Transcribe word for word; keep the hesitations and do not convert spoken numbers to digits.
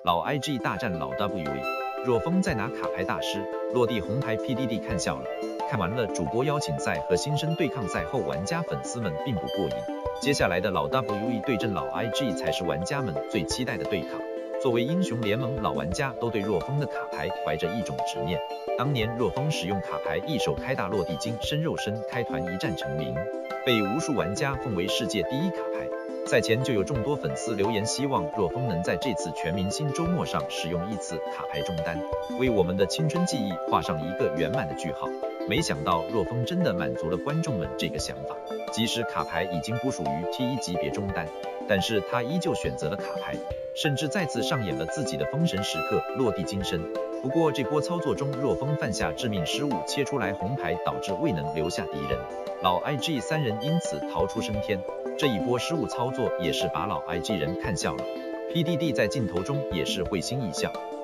老 I G 大战老 W E， 若风在拿卡牌大师，落地红牌 P D D 看笑了。看完了主播邀请赛和新生对抗赛后，玩家粉丝们并不过瘾。接下来的老 W E 对阵老 I G 才是玩家们最期待的对抗。作为英雄联盟老玩家，都对若风的卡牌怀着一种执念。当年若风使用卡牌一手开大落地金深肉身开团一战成名，被无数玩家奉为世界第一卡牌。赛前就有众多粉丝留言，希望若风能在这次全明星周末上使用一次卡牌中单，为我们的青春记忆画上一个圆满的句号。没想到若风真的满足了观众们这个想法，即使卡牌已经不属于 T 一 级别中单，但是他依旧选择了卡牌，甚至再次上演了自己的封神时刻落地金身。不过这波操作中，若风犯下致命失误，切出来红牌导致未能留下敌人，老 I G 三人因此逃出升天。这一波失误操作也是把老 I G 人看笑了， P D D 在镜头中也是会心一笑。